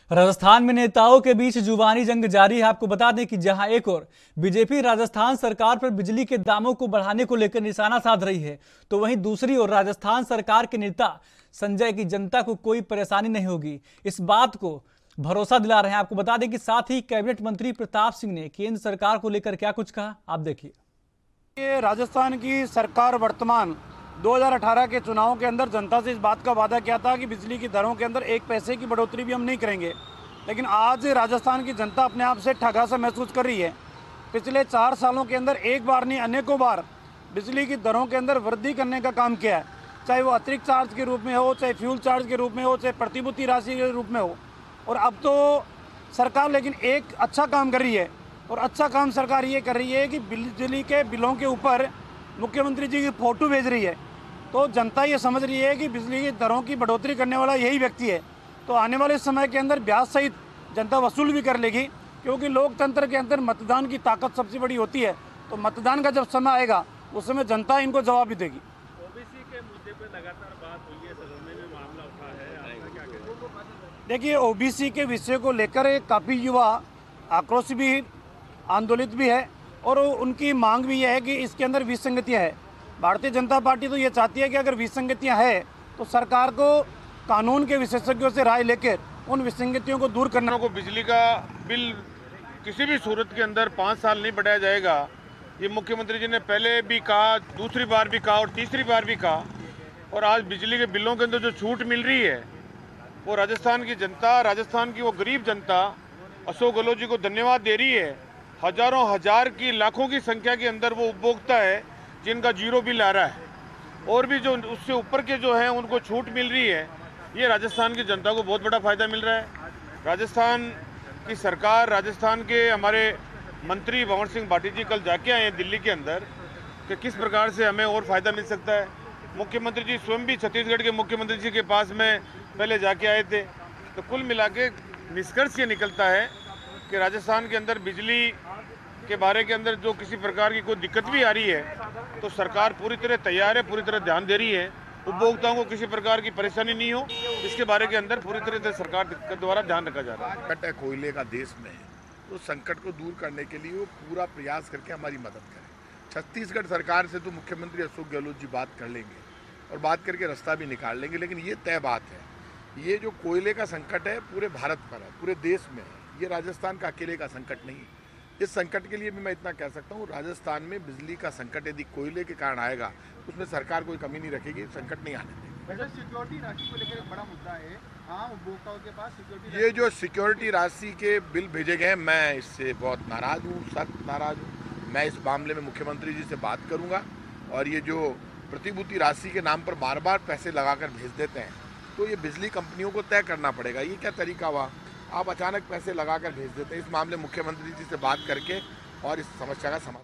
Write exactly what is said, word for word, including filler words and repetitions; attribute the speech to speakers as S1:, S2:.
S1: राजस्थान में नेताओं के बीच जुबानी जंग जारी है। आपको बता दें कि जहां एक और बीजेपी राजस्थान सरकार पर बिजली के दामों को बढ़ाने को लेकर निशाना साध रही है, तो वहीं दूसरी ओर राजस्थान सरकार के नेता संजय की जनता को कोई परेशानी नहीं होगी, इस बात को भरोसा दिला रहे हैं। आपको बता दें कि साथ ही कैबिनेट मंत्री प्रताप सिंह ने केंद्र सरकार को लेकर क्या कुछ कहा, आप देखिए।
S2: ये राजस्थान की सरकार वर्तमान दो हज़ार अठारह के चुनाव के अंदर जनता से इस बात का वादा किया था कि बिजली की दरों के अंदर एक पैसे की बढ़ोतरी भी हम नहीं करेंगे, लेकिन आज राजस्थान की जनता अपने आप से ठगा सा महसूस कर रही है। पिछले चार सालों के अंदर एक बार नहीं अनेकों बार बिजली की दरों के अंदर वृद्धि करने का काम किया है, चाहे वो अतिरिक्त चार्ज के रूप में हो, चाहे फ्यूल चार्ज के रूप में हो, चाहे प्रतिभूति राशि के रूप में हो। और अब तो सरकार लेकिन एक अच्छा काम कर रही है, और अच्छा काम सरकार ये कर रही है कि बिजली के बिलों के ऊपर मुख्यमंत्री जी की फ़ोटो भेज रही है। तो जनता ये समझ रही है कि बिजली की दरों की बढ़ोतरी करने वाला यही व्यक्ति है। तो आने वाले समय के अंदर ब्याज सहित जनता वसूल भी कर लेगी, क्योंकि लोकतंत्र के अंदर मतदान की ताकत सबसे बड़ी होती है। तो मतदान का जब समय आएगा उस समय जनता इनको जवाब भी देगी।
S3: ओबीसी के मुद्दे पर लगातार बात हुई है, सदन में भी मामला उठा है, आपका क्या कहना है?
S2: देखिए, ओबीसी के विषय को लेकर काफ़ी युवा आक्रोश भी, आंदोलित भी है, और उनकी मांग भी यह है कि इसके अंदर विसंगतियाँ है। भारतीय जनता पार्टी तो ये चाहती है कि अगर विसंगतियाँ है तो सरकार को कानून के विशेषज्ञों से राय लेकर उन विसंगतियों को दूर करना।
S4: को बिजली का बिल किसी भी सूरत के अंदर पाँच साल नहीं बढ़ाया जाएगा, ये मुख्यमंत्री जी ने पहले भी कहा, दूसरी बार भी कहा और तीसरी बार भी कहा। और आज बिजली के बिलों के अंदर जो छूट मिल रही है वो राजस्थान की जनता, राजस्थान की वो गरीब जनता अशोक गहलोत जी को धन्यवाद दे रही है। हजारों हजार की लाखों की संख्या के अंदर वो उपभोक्ता है जिनका जीरो बिल आ रहा है, और भी जो उससे ऊपर के जो हैं उनको छूट मिल रही है। ये राजस्थान की जनता को बहुत बड़ा फायदा मिल रहा है। राजस्थान की सरकार, राजस्थान के हमारे मंत्री भंवर सिंह भाटी जी कल जाके आए हैं दिल्ली के अंदर कि किस प्रकार से हमें और फायदा मिल सकता है। मुख्यमंत्री जी स्वयं भी छत्तीसगढ़ के मुख्यमंत्री जी के पास में पहले जाके आए थे। तो कुल मिला के निष्कर्ष ये निकलता है कि राजस्थान के अंदर बिजली के बारे के अंदर जो किसी प्रकार की कोई दिक्कत भी आ रही है तो सरकार पूरी तरह तैयार है, पूरी तरह ध्यान दे रही है। उपभोक्ताओं को किसी प्रकार की परेशानी नहीं हो, इसके बारे के अंदर पूरी तरह से सरकार के द्वारा ध्यान रखा जा रहा है।
S5: संकट है कोयले का देश में, तो संकट को दूर करने के लिए वो पूरा प्रयास करके हमारी मदद करें। छत्तीसगढ़ सरकार से तो मुख्यमंत्री अशोक गहलोत जी बात कर लेंगे और बात करके रास्ता भी निकाल लेंगे, लेकिन ये तय बात है, ये जो कोयले का संकट है पूरे भारत पर है, पूरे देश में है। ये राजस्थान का अकेले का संकट नहीं है। इस संकट के लिए भी मैं इतना कह सकता हूँ, राजस्थान में बिजली का संकट यदि कोयले के कारण आएगा उसमें सरकार कोई कमी नहीं रखेगी, संकट नहीं आने देगी।
S6: वैसे सिक्योरिटी राशि को लेकर एक बड़ा मुद्दा है, आम उपभोक्ताओं के पास सिक्योरिटी।
S5: ये जो सिक्योरिटी राशि के बिल भेजे गए हैं, मैं इससे बहुत नाराज हूँ, सख्त नाराज हूँ। मैं इस मामले में मुख्यमंत्री जी से बात करूँगा, और ये जो प्रतिभूति राशि के नाम पर बार बार पैसे लगाकर भेज देते हैं, तो ये बिजली कंपनियों को तय करना पड़ेगा। ये क्या तरीका हुआ, आप अचानक पैसे लगाकर भेज देते हैं। इस मामले मुख्यमंत्री जी से बात करके और इस समस्या का समाधान